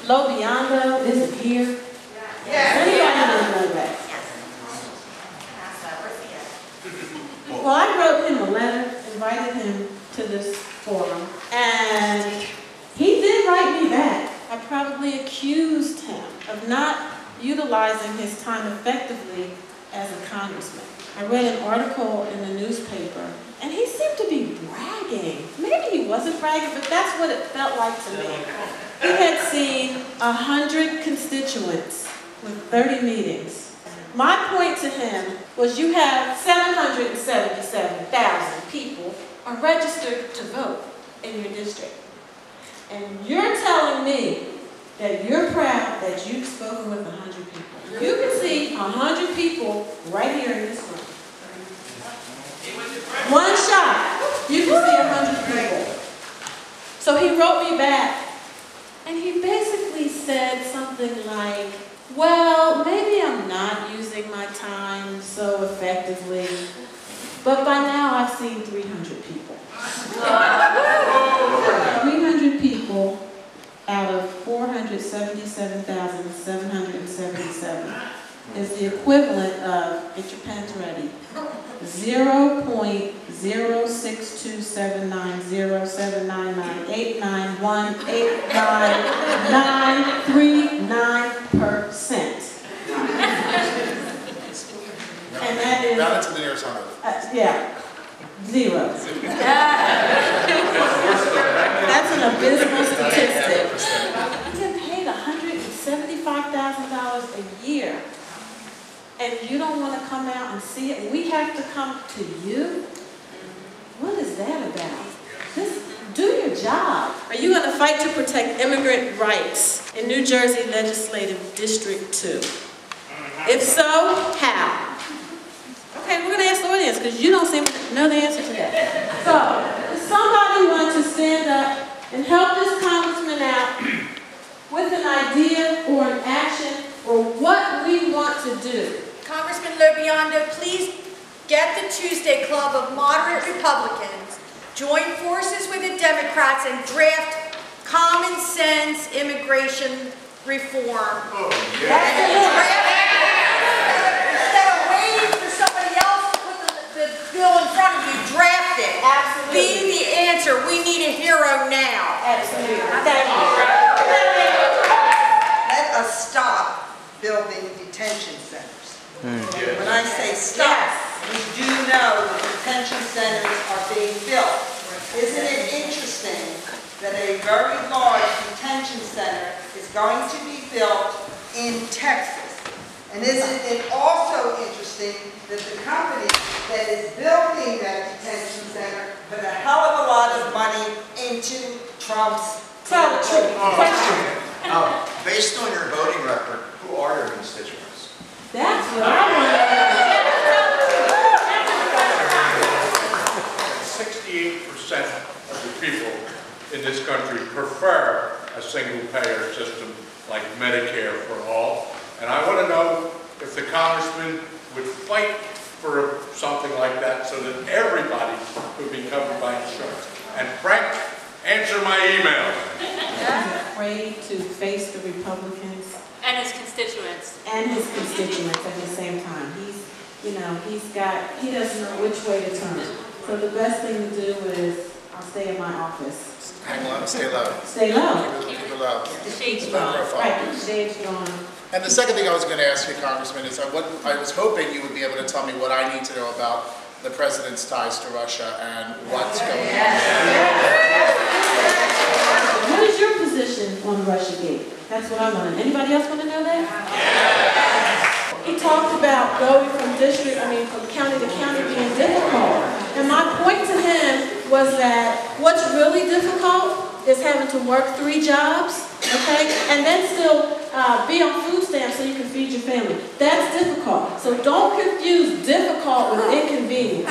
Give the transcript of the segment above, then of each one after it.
LoBiondo isn't here. Anybody doesn't know that? Well, I wrote him a letter, invited him to this forum, and he did write me back. I probably accused him of not utilizing his time effectively as a congressman. I read an article in the newspaper, and he seemed to be bragging. Maybe he wasn't bragging, but that's what it felt like to me. He had seen 100 constituents with 30 meetings. My point to him was you have 777,000 people are registered to vote in your district. And you're telling me that you're proud that you've spoken with 100 people. You can see 100 people right here in this room. One shot, you can see 100 people. So he wrote me back, and he basically said something like, well, maybe I'm not using my time so effectively, but by now I've seen 300 people. 300 people out of 477,777 is the equivalent of, get your pens ready, 0.0627907998918918939%. And that is... Round it to the nearest 100. Yeah. Zero. That's an abysmal statistic. You get paid $175,000 a year, and you don't want to come out and see it. We have to come to you? What is that about? Do your job. Are you going to fight to protect immigrant rights in New Jersey Legislative District-2? If so, how? Okay, we're going to ask the audience because you don't seem to know the answer to that. So, does somebody want to stand up and help this congressman out with an idea or an action or what we want to do? Congressman LoBiondo, please get the Tuesday Club of moderate Republicans, join forces with the Democrats, and draft common sense immigration reform. Oh, yeah. Instead of waiting for somebody else to put the bill in front of you, draft it. Absolutely. Be the answer. We need a hero now. Absolutely. Thank you. Let us stop building detention centers. When I say stop, we do know that detention centers are being built. Isn't it interesting that a very large detention center is going to be built in Texas? And isn't it also interesting that the company that is building that detention center put a hell of a lot of money into Trump's... Tell the truth. Based on your voting record, who are your constituents? That's what I want to know. 68% of the people in this country prefer a single-payer system like Medicare for all. And I want to know if the congressman would fight for something like that so that everybody would be covered by insurance. And Frank, answer my email. He's afraid to face the Republicans. And his constituents. And his constituents at the same time. He doesn't know which way to turn. So the best thing to do is, I'll stay in my office. Hang on, stay low. Stay low. Keep it low. The shades Low drawn. profile. Right, the shades drawn. And the second thing I was going to ask you, Congressman, is I was hoping you would be able to tell me what I need to know about the president's ties to Russia and what's going on. What is your position on Russiagate? That's what I want to know. Anybody else want to know that? He talked about going from county to county being difficult. And my point to him was that what's really difficult is having to work 3 jobs, okay? And then still be on food stamps so you can feed your family. That's difficult. So don't confuse difficult with inconvenient.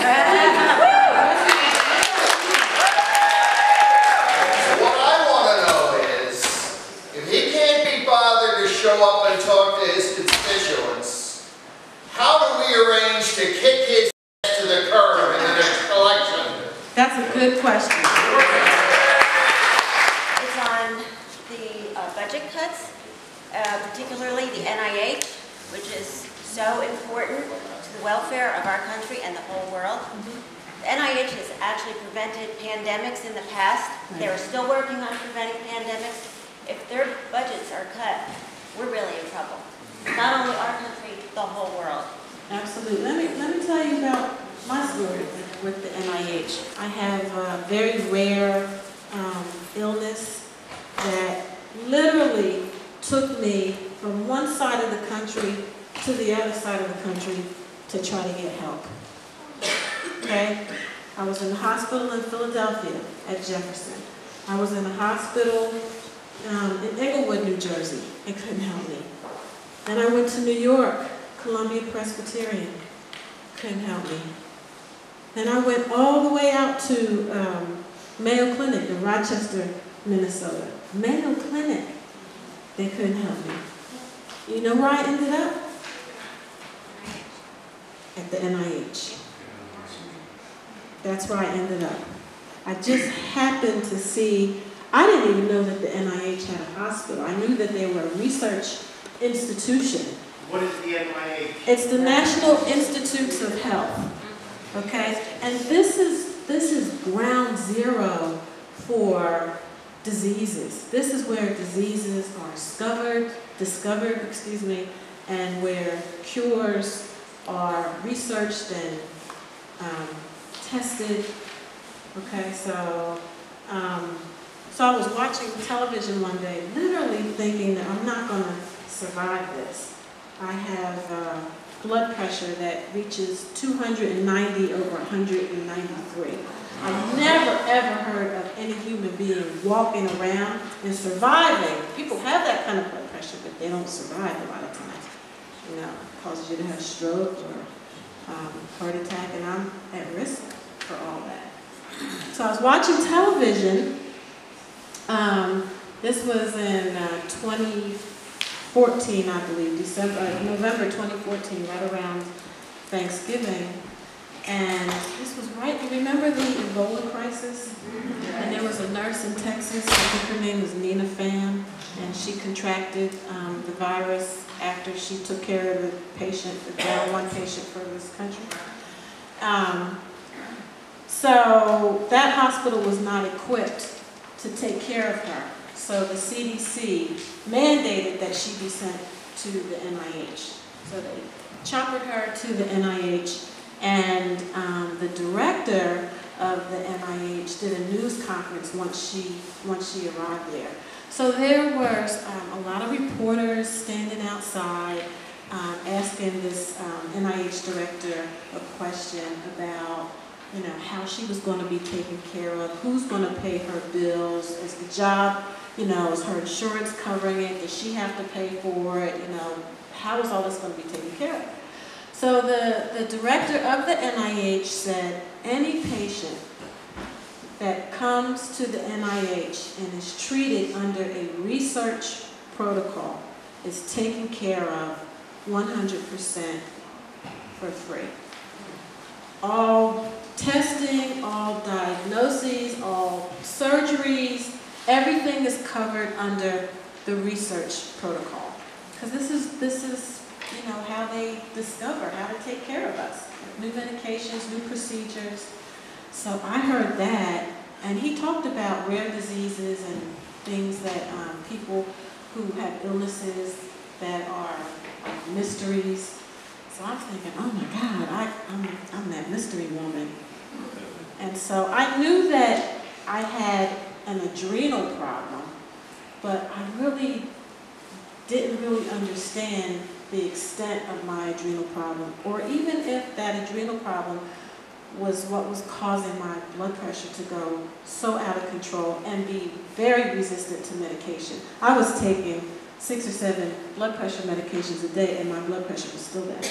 Show up and talk to his constituents. How do we arrange to kick his ass to the curb in the next election? That's a good question. It's on the budget budget cuts, particularly the NIH, which is so important to the welfare of our country and the whole world. The NIH has actually prevented pandemics in the past. They are still working on preventing pandemics. If their budgets are cut, we're really in trouble. Not only our country, the whole world. Absolutely. Let me tell you about my story with the NIH. I have a very rare illness that literally took me from one side of the country to the other side of the country to try to get help. Okay? I was in the hospital in Philadelphia at Jefferson. I was in a hospital in Englewood, New Jersey. They couldn't help me. Then I went to New York, Columbia Presbyterian. Couldn't help me. Then I went all the way out to Mayo Clinic in Rochester, Minnesota. Mayo Clinic. They couldn't help me. You know where I ended up? At the NIH. That's where I ended up. I just happened to see, I didn't even know that the NIH had a hospital. I knew that they were a research institution. What is the NIH? It's the National Institutes of Health. Okay? And this is ground zero for diseases. This is where diseases are discovered, and where cures are researched and tested. Okay, so I was watching television one day, literally thinking that I'm not going to survive this. I have blood pressure that reaches 290 over 193. I've never ever heard of any human being walking around and surviving. People have that kind of blood pressure, but they don't survive a lot of times. You know, it causes you to have stroke or heart attack, and I'm at risk for all that. So I was watching television. This was in 2014, I believe, November 2014, right around Thanksgiving. And this was right, you remember the Ebola crisis? And there was a nurse in Texas, I think her name was Nina Pham, and she contracted the virus after she took care of the patient, the down one patient for this country. So that hospital was not equipped to take care of her. So the CDC mandated that she be sent to the NIH. So they choppered her to the NIH, and the director of the NIH did a news conference once she arrived there. So there was a lot of reporters standing outside asking this NIH director a question about, you know, how she was going to be taken care of, who's going to pay her bills, is the job, you know, is her insurance covering it, does she have to pay for it, you know, how is all this going to be taken care of? So the director of the NIH said, any patient that comes to the NIH and is treated under a research protocol is taken care of 100% for free. All testing, all diagnoses, all surgeries, everything is covered under the research protocol. Because this is, you know, how they discover how to take care of us. New medications, new procedures. So I heard that, and he talked about rare diseases and things that people who have illnesses that are like mysteries. So I'm thinking, oh my God, I'm that mystery woman. And so I knew that I had an adrenal problem, but I really didn't really understand the extent of my adrenal problem, or even if that adrenal problem was what was causing my blood pressure to go so out of control and be very resistant to medication. I was taking 6 or 7 blood pressure medications a day, and my blood pressure was still bad.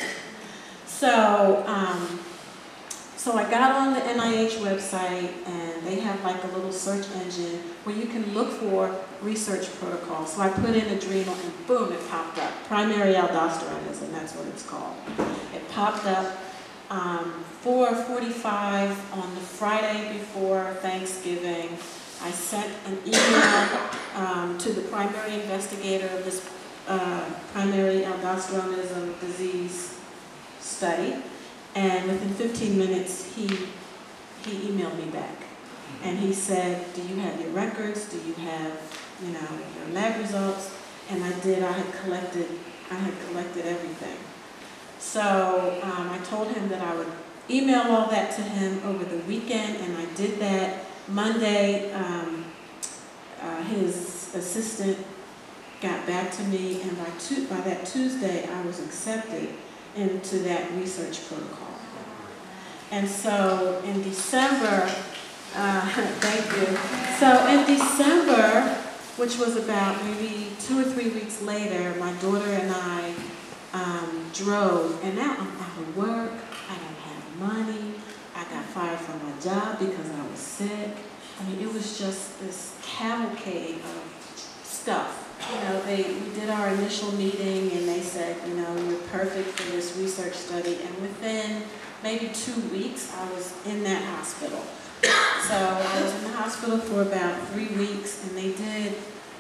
So I got on the NIH website, and they have like a little search engine where you can look for research protocols. So I put in adrenal, and boom, it popped up. Primary aldosteronism, that's what it's called. It popped up 4:45 on the Friday before Thanksgiving. I sent an email to the primary investigator of this primary aldosteronism disease study, and within 15 minutes he emailed me back, and he said, "Do you have your records? Do you have, you know, your lab results?" And I did. I had collected everything. So I told him that I would email all that to him over the weekend, and I did that. Monday, his assistant got back to me, and by that Tuesday, I was accepted into that research protocol. And so in December, thank you. So in December, which was about maybe 2 or 3 weeks later, my daughter and I drove, and now I'm out of work, I don't have money, I got fired from my job because I was sick. I mean, it was just this cavalcade of stuff. You know, we did our initial meeting and they said, you know, you're perfect for this research study, and within maybe 2 weeks, I was in that hospital. So I was in the hospital for about 3 weeks, and they did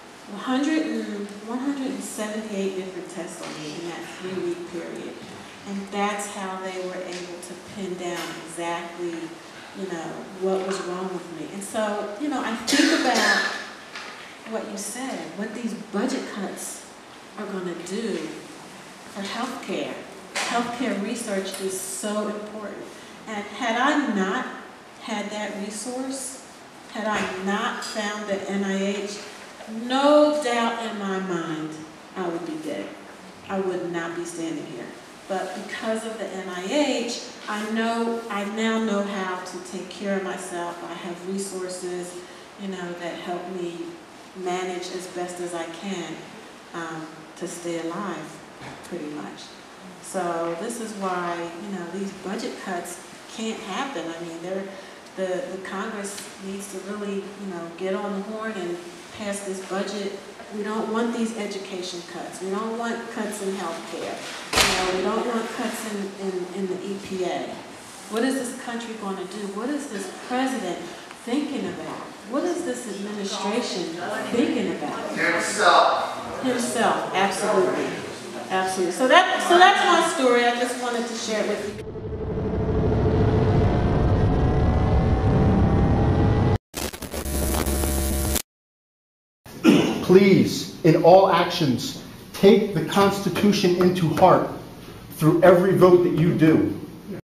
178 different tests on me in that 3-week period. And that's how they were able to pin down exactly, you know, what was wrong with me. And so, you know, I think about what you said, what these budget cuts are going to do for healthcare. Healthcare research is so important. And had I not had that resource, had I not found the NIH, no doubt in my mind, I would be dead. I would not be standing here. But because of the NIH, I now know how to take care of myself. I have resources, you know, that help me manage as best as I can to stay alive, pretty much. So this is why, you know, these budget cuts can't happen. I mean, the Congress needs to really, you know, get on the horn and pass this budget. We don't want these education cuts. We don't want cuts in health care. You know, we don't want cuts in the EPA. What is this country going to do? What is this president thinking about? What is this administration thinking about? Himself. Himself, absolutely. Absolutely. So that's my story. I just wanted to share it with you. Please, in all actions, take the Constitution into heart through every vote that you do.